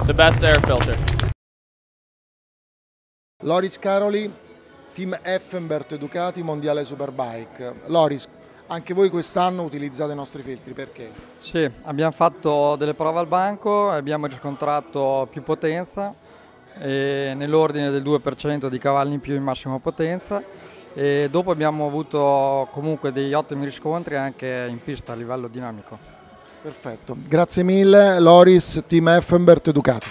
The best air filter. Loris Caroli, team Effenberg Ducati Mondiale Superbike. Loris, anche voi quest'anno utilizzate i nostri filtri, perché? Sì, abbiamo fatto delle prove al banco e abbiamo riscontrato più potenza, nell'ordine del 2% di cavalli in più in massima potenza, e dopo abbiamo avuto comunque degli ottimi riscontri anche in pista a livello dinamico. Perfetto, grazie mille Loris, team Effenberg Ducati.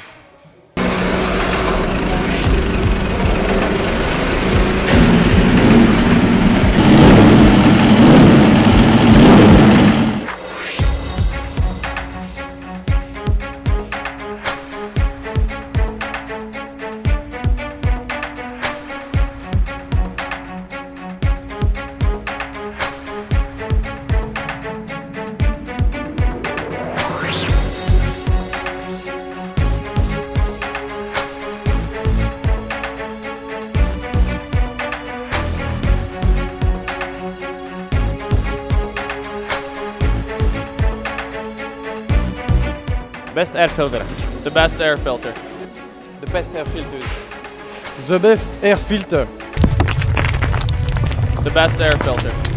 Best air filter. The best air filter. The best air filter. The best air filter. The best air filter.